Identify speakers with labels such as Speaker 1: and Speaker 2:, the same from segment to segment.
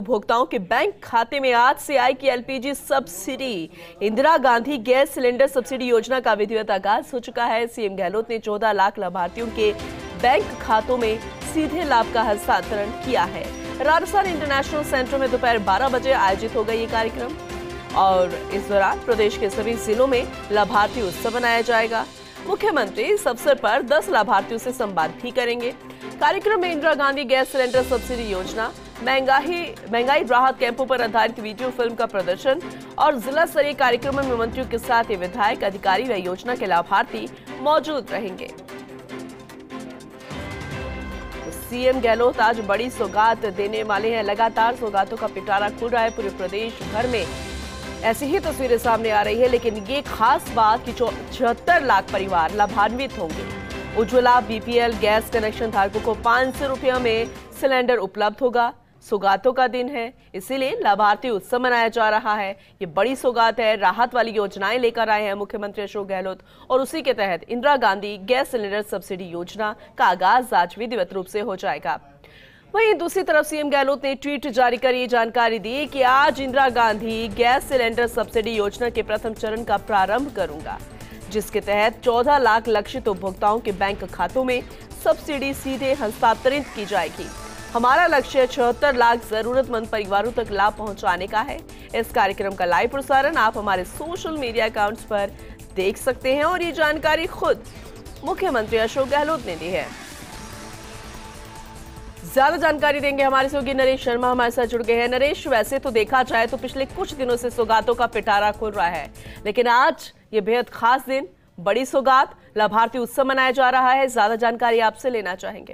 Speaker 1: उपभोक्ताओं के बैंक खाते में आज से आएगी LPG subsidy. Indira Gandhi gas cylinder subsidy योजना का विधिवत आगाज हो चुका है। सीएम गहलोत ने 14 लाख लाभार्थियों के बैंक खातों में सीधे लाभ का हस्तांतरण किया है। राजस्थान इंटरनेशनल सेंटर में दोपहर 12 बजे आयोजित होगा ये कार्यक्रम और इस दौरान प्रदेश के सभी जिलों में लाभार्थी उत्सव मनाया जाएगा। मुख्यमंत्री इस अवसर पर 10 लाभार्थियों से संवाद भी करेंगे। कार्यक्रम में Indira Gandhi gas cylinder subsidy योजना, महंगाई राहत कैंपों पर आधारित वीडियो फिल्म का प्रदर्शन और जिला स्तरीय कार्यक्रमों में मंत्रियों के साथ विधायक, अधिकारी व योजना के लाभार्थी मौजूद रहेंगे। सीएम गहलोत आज बड़ी सौगात देने वाले हैं। लगातार सौगातों का पिटारा खुल रहा है। पूरे प्रदेश भर में ऐसी ही तस्वीरें सामने आ रही है, लेकिन ये खास बात कि 74 लाख परिवार लाभान्वित होंगे। उज्ज्वला बीपीएल गैस कनेक्शन धारकों को 500 रुपये में सिलेंडर उपलब्ध होगा। सौगातों का दिन है, इसीलिए लाभार्थी उत्सव मनाया जा रहा है। ये बड़ी सौगात है। राहत वाली योजनाएं लेकर आए हैं मुख्यमंत्री अशोक गहलोत और उसी के तहत Indira Gandhi gas cylinder subsidy योजना का आगाज आज विधिवत रूप से हो जाएगा। वहीं दूसरी तरफ सीएम गहलोत ने ट्वीट जारी कर ये जानकारी दी कि आज Indira Gandhi gas cylinder subsidy योजना के प्रथम चरण का प्रारंभ करूंगा, जिसके तहत 14 लाख लक्षित उपभोक्ताओं के बैंक खातों में सब्सिडी सीधे हस्तांतरित की जाएगी। हमारा लक्ष्य 76 लाख जरूरतमंद परिवारों तक लाभ पहुंचाने का है। इस कार्यक्रम का लाइव प्रसारण आप हमारे सोशल मीडिया अकाउंट्स पर देख सकते हैं और ये जानकारी खुद मुख्यमंत्री अशोक गहलोत ने दी है। ज्यादा जानकारी देंगे हमारे सहयोगी नरेश शर्मा हमारे साथ जुड़ गए हैं। नरेश, वैसे तो देखा जाए तो पिछले कुछ दिनों से सौगातों का पिटारा खुल रहा है, लेकिन आज ये बेहद खास दिन, बड़ी सौगात, लाभार्थी उत्सव मनाया जा रहा है। ज्यादा जानकारी आपसे लेना चाहेंगे।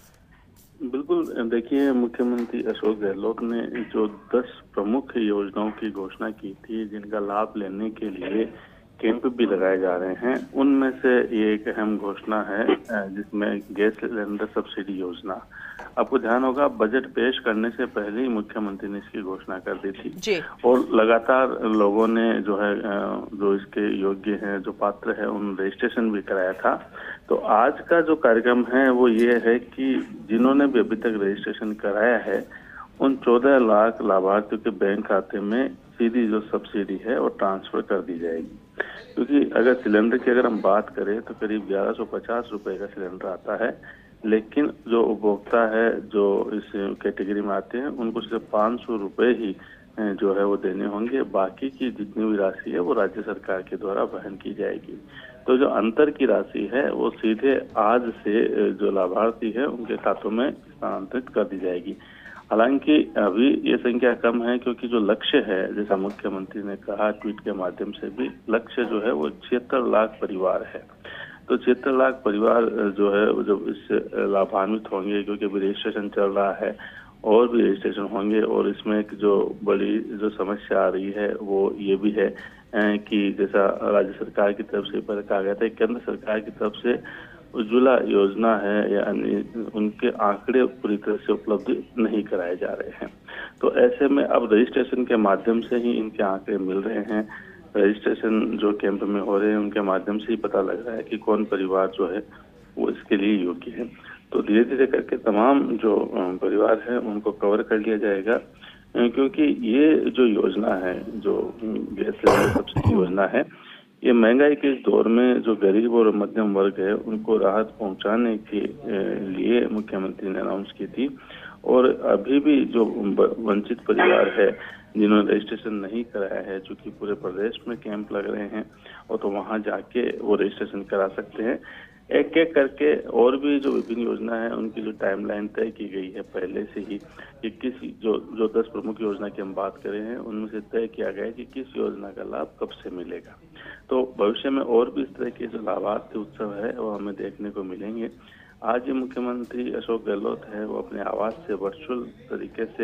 Speaker 2: बिल्कुल, देखिए, मुख्यमंत्री अशोक गहलोत ने जो 10 प्रमुख योजनाओं की घोषणा की थी जिनका लाभ लेने के लिए कैंप भी लगाए जा रहे हैं, उनमें से ये एक अहम घोषणा है जिसमें गैस सिलेंडर सब्सिडी योजना। आपको ध्यान होगा, बजट पेश करने से पहले ही मुख्यमंत्री ने इसकी घोषणा कर दी थी
Speaker 1: जी।
Speaker 2: और लगातार लोगों ने जो इसके योग्य हैं, जो पात्र है, उन रजिस्ट्रेशन भी कराया था। तो आज का जो कार्यक्रम है वो ये है कि जिन्होंने भी अभी तक रजिस्ट्रेशन कराया है उन 14 लाख लाभार्थियों के बैंक खाते में सीधी जो सब्सिडी है वो ट्रांसफर कर दी जाएगी। क्योंकि अगर सिलेंडर की हम बात करें तो करीब 1150 रुपए का सिलेंडर आता है, लेकिन जो उपभोक्ता है जो इस कैटेगरी में आते हैं उनको सिर्फ 500 रुपए ही जो है वो देने होंगे। बाकी की जितनी भी राशि है वो राज्य सरकार के द्वारा वहन की जाएगी। तो जो अंतर की राशि है वो सीधे आज से जो लाभार्थी है उनके खातों में स्थानांतरित कर दी जाएगी। हालांकि अभी ये संख्या कम है क्योंकि जो लक्ष्य है, जैसा मुख्यमंत्री ने कहा ट्वीट के माध्यम से भी, लक्ष्य जो है वो 76 लाख परिवार है। तो 76 लाख परिवार जो है वो जब इससे लाभान्वित होंगे, क्योंकि अभी रजिस्ट्रेशन चल रहा है और भी रजिस्ट्रेशन होंगे। और इसमें एक जो बड़ी जो समस्या आ रही है वो ये भी है कि जैसा राज्य सरकार की तरफ से पहले कहा गया था, केंद्र सरकार की तरफ से उज्ज्वला योजना है यानी उनके आंकड़े पूरी तरह से उपलब्ध नहीं कराए जा रहे हैं। तो ऐसे में अब रजिस्ट्रेशन के माध्यम से ही इनके आंकड़े मिल रहे हैं। रजिस्ट्रेशन जो कैंप में हो रहे हैं उनके माध्यम से ही पता लग रहा है कि कौन परिवार जो है वो इसके लिए योग्य है। तो धीरे धीरे करके तमाम जो परिवार है उनको कवर कर लिया जाएगा, क्योंकि ये जो योजना है, जो गैस सिलेंडर सब्सिडी योजना है, ये महंगाई के इस दौर में जो गरीब और मध्यम वर्ग है उनको राहत पहुंचाने के लिए मुख्यमंत्री ने अनाउंस की थी। और अभी भी जो वंचित परिवार है जिन्होंने रजिस्ट्रेशन नहीं कराया है, चूंकि पूरे प्रदेश में कैंप लग रहे हैं और तो वहां जाके वो रजिस्ट्रेशन करा सकते हैं। एक एक करके और भी जो विभिन्न योजना है उनकी जो टाइमलाइन तय की गई है पहले से ही कि किस जो 10 प्रमुख योजना की हम बात कर रहे हैं उनमें से तय किया गया है कि किस योजना का लाभ कब से मिलेगा। तो भविष्य में और भी इस तरह के जो लाभार्थी उत्सव है वो हमें देखने को मिलेंगे। आज ये मुख्यमंत्री अशोक गहलोत है वो अपने आवास से वर्चुअल तरीके से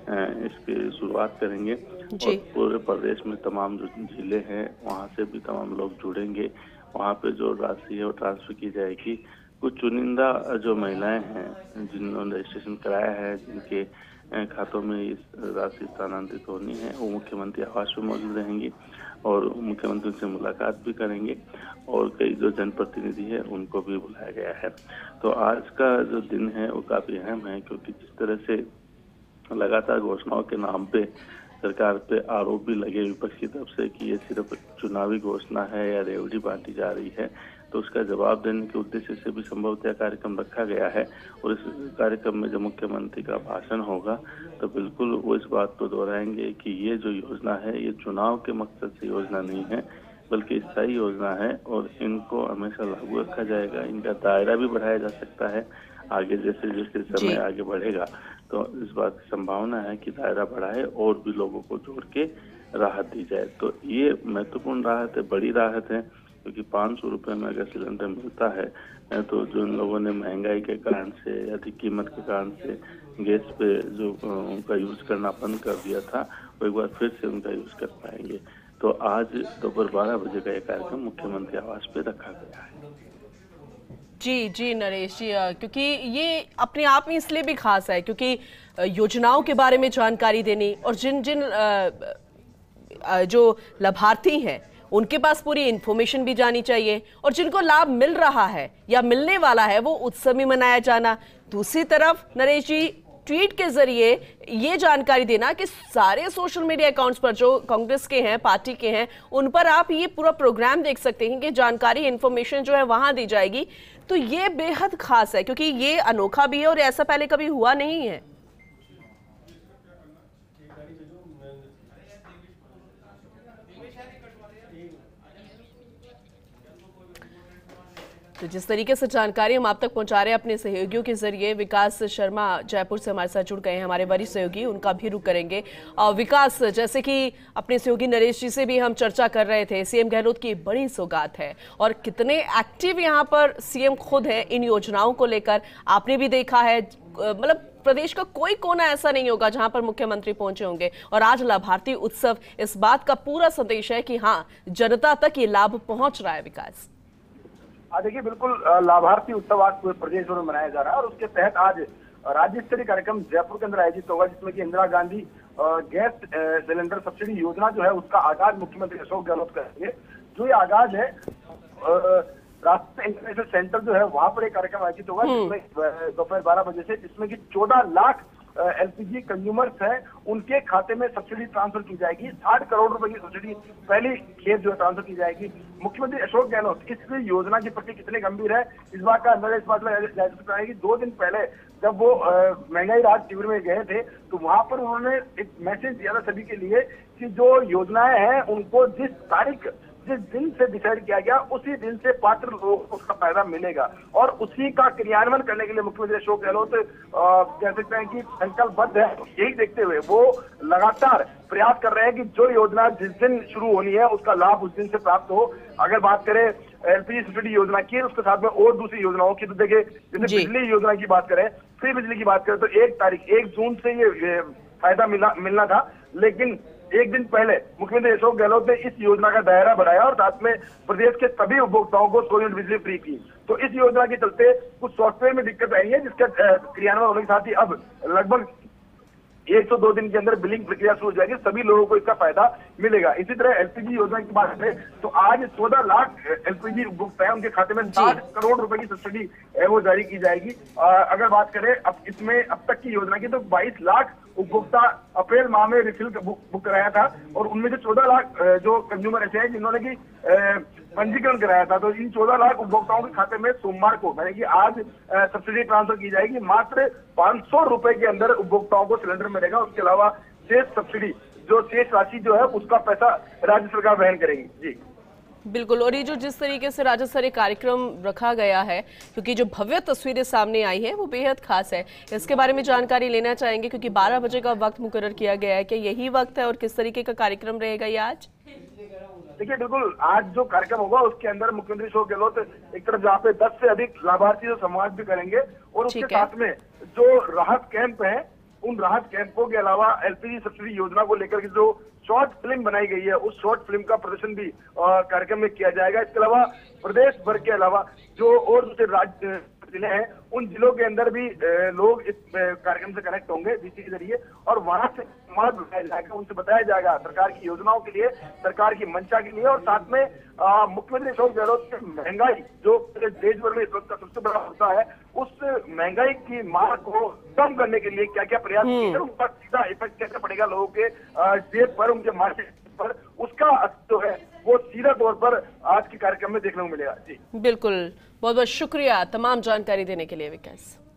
Speaker 2: इसकी शुरुआत करेंगे और पूरे प्रदेश में तमाम जो जिले हैं वहाँ से भी तमाम लोग जुड़ेंगे। वहाँ पे जो राशि है वो ट्रांसफर की जाएगी। कुछ चुनिंदा जो महिलाएं हैं जिन्होंने रजिस्ट्रेशन कराया है, जिनके खातों में इस राशि स्थानांतरित होनी है, वो मुख्यमंत्री आवास में मौजूद रहेंगी और मुख्यमंत्री से मुलाकात भी करेंगे और कई जो जनप्रतिनिधि है उनको भी बुलाया गया है। तो आज का जो दिन है वो काफी अहम है, क्योंकि जिस तरह से लगातार घोषणाओं के नाम पे सरकार पे आरोप भी लगे विपक्ष की तरफ से कि ये सिर्फ चुनावी घोषणा है या रेवड़ी बांटी जा रही है। तो उसका जवाब देने के उद्देश्य से भी संभवतः कार्यक्रम रखा गया है। और इस कार्यक्रम में जब मुख्यमंत्री का भाषण होगा तो बिल्कुल वो इस बात को दोहराएंगे कि ये जो योजना है ये चुनाव के मकसद से योजना नहीं है, बल्कि स्थायी योजना है और इनको हमेशा लागू रखा जाएगा। इनका दायरा भी बढ़ाया जा सकता है आगे, जैसे जैसे समय आगे बढ़ेगा तो इस बात की संभावना है कि दायरा बढ़ाए और भी लोगों को जोड़ के राहत दी जाए। तो ये महत्वपूर्ण राहत है, बड़ी राहत है, क्योंकि 500 रुपये में अगर सिलेंडर मिलता है तो जो इन लोगों ने महंगाई के कारण से, अधिक कीमत के कारण से गैस पे जो उनका यूज करना बंद कर दिया था, वो एक बार फिर से उनका यूज कर पाएंगे। तो आज दोपहर 12 बजे का यह कार्यक्रम मुख्यमंत्री आवास पे रखा गया है।
Speaker 1: जी जी नरेश जी, क्योंकि ये अपने आप में इसलिए भी खास है क्योंकि योजनाओं के बारे में जानकारी देनी और जिन जिन जो लाभार्थी हैं उनके पास पूरी इन्फॉर्मेशन भी जानी चाहिए और जिनको लाभ मिल रहा है या मिलने वाला है वो उत्सव भी मनाया जाना। दूसरी तरफ नरेश जी, ट्वीट के जरिए ये जानकारी देना कि सारे सोशल मीडिया अकाउंट्स पर जो कांग्रेस के हैं, पार्टी के हैं, उन पर आप ये पूरा प्रोग्राम देख सकते हैं कि जानकारी, इन्फॉर्मेशन जो है वहां दी जाएगी। तो ये बेहद खास है क्योंकि ये अनोखा भी है और ऐसा पहले कभी हुआ नहीं है। तो जिस तरीके से जानकारी हम आप तक पहुंचा रहे हैं अपने सहयोगियों के जरिए, विकास शर्मा जयपुर से हमारे साथ जुड़ गए हैं, हमारे वरिष्ठ सहयोगी, उनका भी रुख करेंगे। विकास, जैसे कि अपने सहयोगी नरेश जी से भी हम चर्चा कर रहे थे, सीएम गहलोत की बड़ी सौगात है और कितने एक्टिव यहाँ पर सीएम खुद है इन योजनाओं को लेकर। आपने भी देखा है, मतलब प्रदेश का कोई कोना ऐसा नहीं होगा जहां पर मुख्यमंत्री पहुंचे होंगे। और आज लाभार्थी उत्सव इस बात का पूरा संदेश है कि हाँ, जनता तक ये लाभ पहुंच रहा है। विकास,
Speaker 3: देखिए, बिल्कुल लाभार्थी उत्सव आज पूरे प्रदेश में मनाया जा रहा है और उसके तहत आज राज्य स्तरीय कार्यक्रम जयपुर के अंदर आयोजित होगा, जिसमें कि Indira Gandhi gas cylinder subsidy योजना जो है उसका आगाज मुख्यमंत्री अशोक गहलोत करेंगे। जो ये आगाज है राष्ट्रीय इंटरनेशनल सेंटर जो है वहां पर एक कार्यक्रम आयोजित होगा जिसमें दोपहर 12 बजे से, जिसमें कि 14 लाख एलपीजी कंज्यूमर्स हैं उनके खाते में सब्सिडी ट्रांसफर की जाएगी। 60 करोड़ रुपए की सब्सिडी पहली खेप जो है ट्रांसफर की जाएगी। मुख्यमंत्री अशोक गहलोत इस योजना के प्रति कितने गंभीर है इस बात का अंदाजा इस बात में जा सकता है कि 2 दिन पहले जब वो महंगाई राहत शिविर में गए थे तो वहां पर उन्होंने एक मैसेज दिया था सभी के लिए कि जो योजनाएं हैं उनको जिस दिन से डिसाइड किया गया उसी दिन से पात्र लोगों को उसका फायदा मिलेगा और उसी का क्रियान्वयन करने के लिए मुख्यमंत्री अशोक गहलोत कह सकते हैं कि संकल्पबद्ध है। यही देखते हुए वो लगातार प्रयास कर रहे हैं कि जो योजना जिस दिन शुरू होनी है उसका लाभ उस दिन से प्राप्त हो। अगर बात करें एलपीजी सब्सिडी योजना की, उसके साथ में और दूसरी योजनाओं की, तो देखिए जैसे बिजली योजना की बात करें, फ्री बिजली की बात करें तो 1 जून से ये फायदा मिलना था, लेकिन एक दिन पहले मुख्यमंत्री अशोक गहलोत ने इस योजना का दायरा बढ़ाया और साथ में प्रदेश के सभी उपभोक्ताओं को 100 यूनिट बिजली फ्री की। तो इस योजना के चलते कुछ सॉफ्टवेयर में दिक्कत आई है जिसका क्रियान्वयन होने के साथ ही अब लगभग 102 दिन के अंदर बिलिंग प्रक्रिया शुरू हो जाएगी, सभी लोगों को इसका फायदा मिलेगा। इसी तरह एलपीजी योजना की बात करें तो आज 14 लाख एलपीजी उपभोक्ता है, उनके खाते में 60 करोड़ रुपए की सब्सिडी वो जारी की जाएगी। अगर बात करें अब इसमें अब तक की योजना की तो 22 लाख उपभोक्ता अप्रैल माह में रिफिल बुक कराया था और उनमें से 14 लाख जो कंज्यूमर ऐसे हैं जिन्होंने की पंजीकरण कराया था। तो इन 14 लाख उपभोक्ताओं के खाते में सोमवार को यानी कि आज सब्सिडी ट्रांसफर की जाएगी। मात्र 500 रुपए के अंदर उपभोक्ताओं को सिलेंडर मिलेगा। उसके अलावा शेष सब्सिडी जो शेष राशि जो है उसका पैसा राज्य सरकार वहन करेगी। जी
Speaker 1: बिल्कुल, और ये जो जिस तरीके से राज्य स्तरीय कार्यक्रम रखा गया है, क्योंकि जो भव्य तस्वीरें सामने आई है वो बेहद खास है, इसके बारे में जानकारी लेना चाहेंगे क्योंकि 12 बजे का वक्त मुकर्रर किया गया है। क्या यही वक्त है और किस तरीके का कार्यक्रम रहेगा ये आज?
Speaker 3: देखिए, बिल्कुल आज जो कार्यक्रम होगा उसके अंदर मुख्यमंत्री अशोक गहलोत एक तरफ जहाँ पे 10 से अधिक लाभार्थी से संवाद भी करेंगे और उसके साथ में जो राहत कैंप है उन राहत कैंपों के अलावा एलपीजी सब्सिडी योजना को लेकर के जो शॉर्ट फिल्म बनाई गई है उस शॉर्ट फिल्म का प्रदर्शन भी कार्यक्रम में किया जाएगा। इसके अलावा प्रदेश भर के अलावा जो और दूसरे राज्य जिले हैं उन जिलों के अंदर भी लोग इस कार्यक्रम से कनेक्ट होंगे डीसी के जरिए और वहां से संवाद बताया जाएगा, उनसे बताया जाएगा सरकार की योजनाओं के लिए, सरकार की मंशा के लिए और साथ में मुख्यमंत्री अशोक गहलोत की महंगाई जो देश भर में इस वक्त का सबसे बड़ा मुद्दा है उस महंगाई की मार को कम करने के लिए क्या क्या प्रयास किए हैं, उस पर सीधा इफेक्ट कैसे पड़ेगा लोगों के जेब पर, उनके मार्केट पर, उसका जो है वो सीधा तौर पर आज के कार्यक्रम में देखने को मिलेगा। जी
Speaker 1: बिल्कुल, बहुत बहुत शुक्रिया तमाम जानकारी देने के लिए विकास।